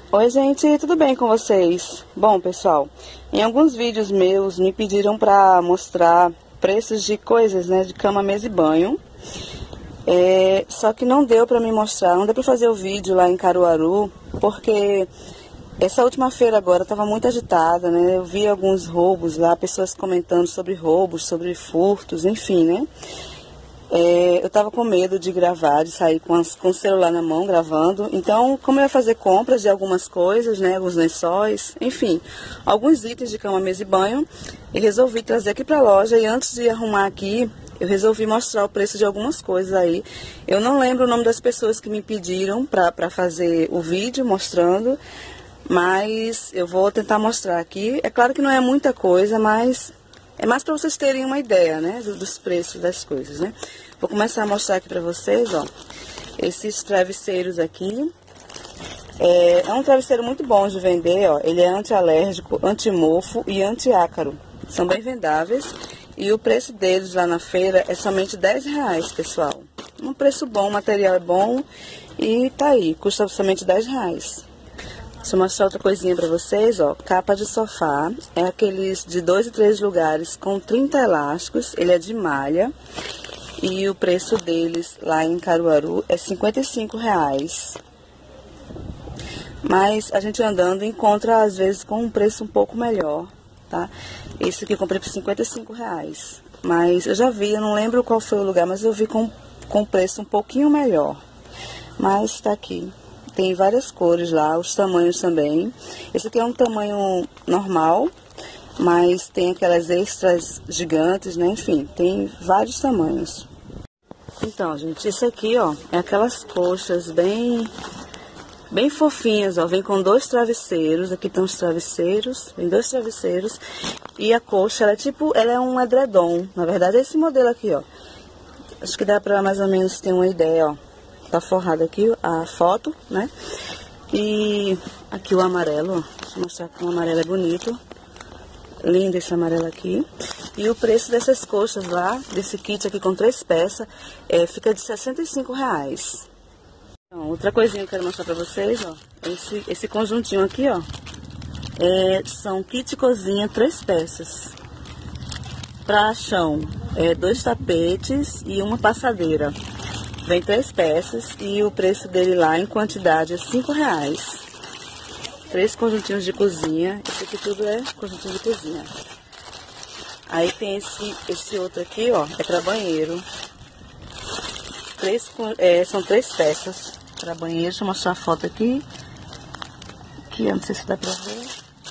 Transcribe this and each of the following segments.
Oi gente, tudo bem com vocês? Bom pessoal, em alguns vídeos meus me pediram para mostrar preços de coisas, né, de cama, mesa e banho. Só que não deu para me mostrar, não deu para fazer o vídeo lá em Caruaru, porque essa última feira agora estava muito agitada, né? Eu vi alguns roubos lá, pessoas comentando sobre roubos, sobre furtos, enfim, né? Eu estava com medo de gravar, de sair com o celular na mão gravando. Então, como eu ia fazer compras de algumas coisas, né, alguns lençóis, enfim, alguns itens de cama, mesa e banho, eu resolvi trazer aqui para a loja. E antes de arrumar aqui, eu resolvi mostrar o preço de algumas coisas aí. Eu não lembro o nome das pessoas que me pediram para fazer o vídeo mostrando, mas eu vou tentar mostrar aqui. É claro que não é muita coisa, mas é mais para vocês terem uma ideia, né, dos preços das coisas, né. Vou começar a mostrar aqui para vocês, ó, esses travesseiros aqui. É um travesseiro muito bom de vender, ó. Ele é anti-alérgico, anti-mofo e anti-ácaro. São bem vendáveis. E o preço deles lá na feira é somente R$10, pessoal. Um preço bom, o material é bom e tá aí, custa somente R$10. Deixa eu mostrar outra coisinha pra vocês, ó. Capa de sofá. É aqueles de 2 e 3 lugares com 30 elásticos. Ele é de malha. E o preço deles lá em Caruaru é R$55. Mas a gente andando encontra às vezes com um preço um pouco melhor, tá? Esse aqui eu comprei por R$55. Mas eu já vi, eu não lembro qual foi o lugar, mas eu vi com preço um pouquinho melhor. Mas tá aqui. Tem várias cores lá, os tamanhos também. Esse aqui é um tamanho normal, mas tem aquelas extras gigantes, né? Enfim, tem vários tamanhos. Então, gente, isso aqui, ó, é aquelas coxas bem fofinhas, ó. Vem com 2 travesseiros. Aqui tem os travesseiros, vem 2 travesseiros. E a coxa, ela é um edredom. Na verdade, é esse modelo aqui, ó. Acho que dá pra mais ou menos ter uma ideia, ó. Tá forrado aqui a foto, né? E aqui o amarelo, ó. Deixa eu mostrar que o amarelo é bonito. Lindo esse amarelo aqui. E o preço dessas coxas lá, desse kit aqui com 3 peças, fica de R$65. Então, outra coisinha que eu quero mostrar pra vocês, ó. Esse conjuntinho aqui, ó. São kit cozinha 3 peças. Pra chão, 2 tapetes e uma passadeira. Vem 3 peças e o preço dele lá em quantidade é R$5. 3 conjuntinhos de cozinha. Esse aqui tudo é conjuntinho de cozinha. Aí tem esse outro aqui, ó, é para banheiro. São 3 peças para banheiro. Deixa eu mostrar a foto aqui. Aqui, eu não sei se dá pra ver.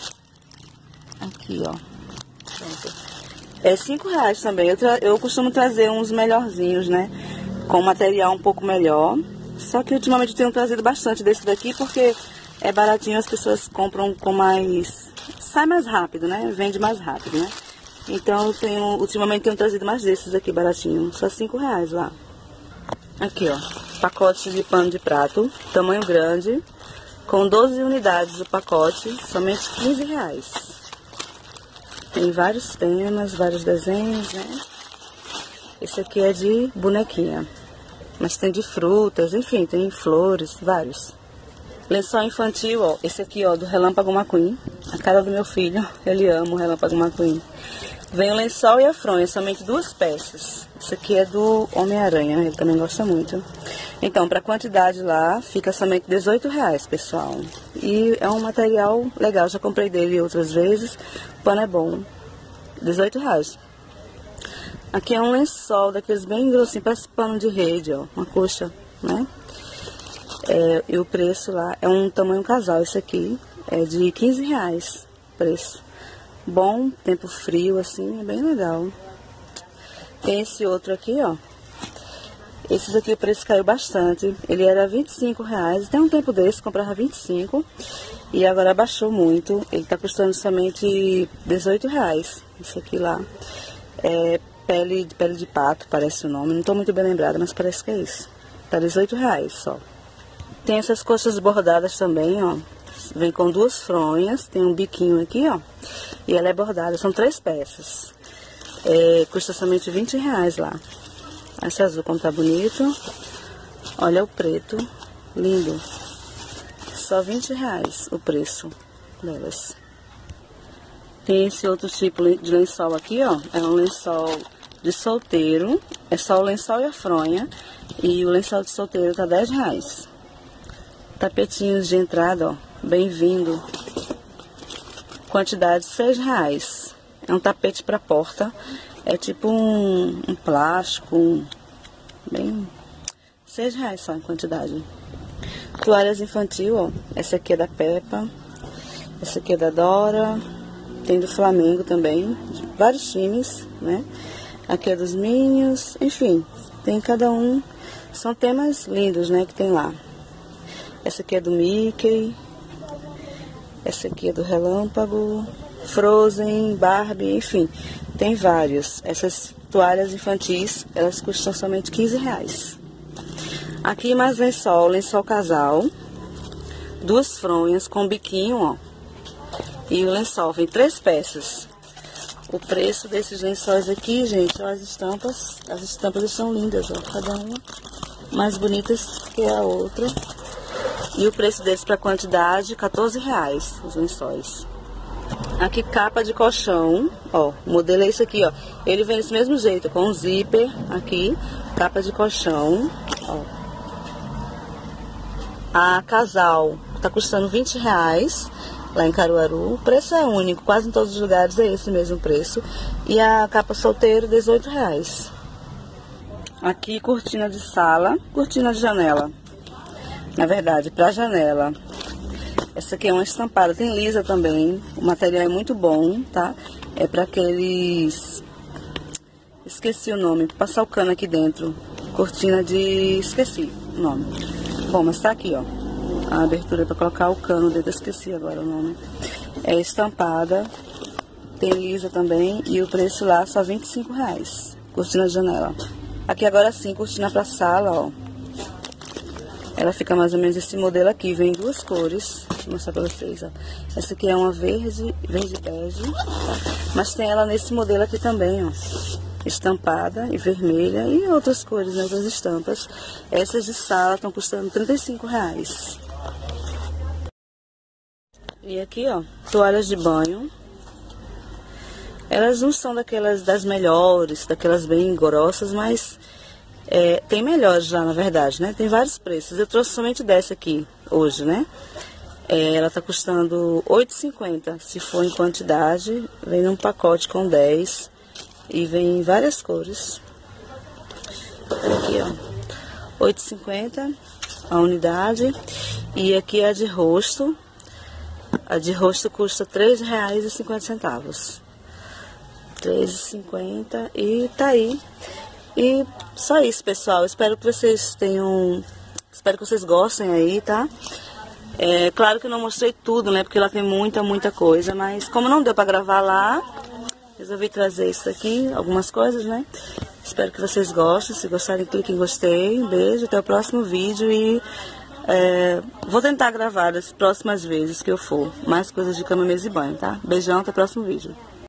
Aqui, ó. Pronto. É R$5 também. Eu costumo trazer uns melhorzinhos, né? Com material um pouco melhor. Só que ultimamente eu tenho trazido bastante desse daqui porque é baratinho, as pessoas compram com mais... Sai mais rápido, né? Vende mais rápido, né? Então ultimamente tenho trazido mais desses aqui baratinho. Só R$5 lá. Aqui, ó. Pacote de pano de prato. Tamanho grande. Com 12 unidades o pacote. Somente R$15. Tem vários temas, vários desenhos, né? Esse aqui é de bonequinha. Mas tem de frutas, enfim, tem flores, vários. Lençol infantil, ó. Esse aqui, ó, do Relâmpago McQueen. A cara do meu filho, ele ama o Relâmpago McQueen. Vem o lençol e a fronha, somente 2 peças. Esse aqui é do Homem-Aranha, ele também gosta muito. Então, pra quantidade lá, fica somente R$18, pessoal. E é um material legal, já comprei dele outras vezes. O pano é bom. R$18. Aqui é um lençol daqueles bem grossinhos, parece pano de rede, ó. Uma coxa, né? E o preço lá é um tamanho casal, esse aqui. É de R$15 preço. Bom, tempo frio, assim, é bem legal. Tem esse outro aqui, ó. Esses aqui o preço caiu bastante. Ele era R$25. Tem um tempo desse, comprava 25. E agora baixou muito. Ele tá custando somente R$18. Esse aqui lá. Pele de pato, parece o nome. Não tô muito bem lembrada, mas parece que é isso. Tá R$18 só. Tem essas coxas bordadas também, ó. Vem com 2 fronhas. Tem um biquinho aqui, ó. E ela é bordada. São 3 peças. Custa somente R$20 lá. Esse azul como tá bonito. Olha o preto. Lindo. só R$20 o preço delas. Tem esse outro tipo de lençol aqui, ó. É um lençol de solteiro. É só o lençol e a fronha. E o lençol de solteiro tá R$10. Tapetinhos de entrada, ó. Bem-vindo. Quantidade R$6. É um tapete para porta. É tipo um plástico. Bem... R$6 só em quantidade. Toalhas infantil, ó. Essa aqui é da Peppa. Essa aqui é da Dora. Tem do Flamengo também. De vários times, né? Aqui é dos Minions. Enfim, tem cada um. São temas lindos, né? Que tem lá. Essa aqui é do Mickey. Essa aqui é do Relâmpago. Frozen, Barbie, enfim. Tem vários. Essas toalhas infantis, elas custam somente R$15. Aqui mais lençol casal. 2 fronhas com biquinho, ó. E o lençol vem 3 peças. O preço desses lençóis aqui, gente, ó, as estampas estão lindas, ó. Cada uma mais bonitas que a outra. E o preço deles para quantidade, R$14 os lençóis. Aqui capa de colchão, ó, o modelo é esse aqui, ó. Ele vem desse mesmo jeito, com um zíper aqui, capa de colchão, ó. A casal tá custando R$20 lá em Caruaru. O preço é único, quase em todos os lugares é esse mesmo preço. E a capa solteiro, R$18. Aqui cortina de sala, cortina de janela. Na verdade, para janela. Essa aqui é uma estampada, tem lisa também. O material é muito bom, tá? É para aqueles... Esqueci o nome, pra passar o cano aqui dentro. Cortina de... Esqueci o nome. Bom, mas tá aqui, ó. A abertura para colocar o cano dentro, esqueci agora o nome. É estampada, tem lisa também. E o preço lá só R$25. Cortina de janela. Aqui agora sim, cortina para sala, ó. Ela fica mais ou menos esse modelo aqui, vem em 2 cores. Vou mostrar pra vocês, ó. Essa aqui é uma verde bege, tá? Mas tem ela nesse modelo aqui também, ó. Estampada e vermelha e outras cores, né? Outras estampas. Essas de sala estão custando R$35. E aqui, ó, toalhas de banho. Elas não são daquelas das melhores, daquelas bem grossas, mas... tem melhores lá, na verdade, né? Tem vários preços. Eu trouxe somente dessa aqui, hoje, né? Ela tá custando R$8,50. Se for em quantidade, vem num pacote com 10. E vem em várias cores. Aqui, ó. R$8,50 a unidade. E aqui é a de rosto. A de rosto custa R$3,50. R$3,50. E tá aí. E só isso, pessoal. Espero que vocês tenham... Espero que vocês gostem aí, tá? Claro que eu não mostrei tudo, né? Porque lá tem muita coisa. Mas como não deu pra gravar lá, resolvi trazer isso aqui, algumas coisas, né? Espero que vocês gostem. Se gostarem, clique em gostei. Um beijo, até o próximo vídeo. E vou tentar gravar as próximas vezes que eu for. Mais coisas de cama, mesa e banho, tá? Beijão, até o próximo vídeo.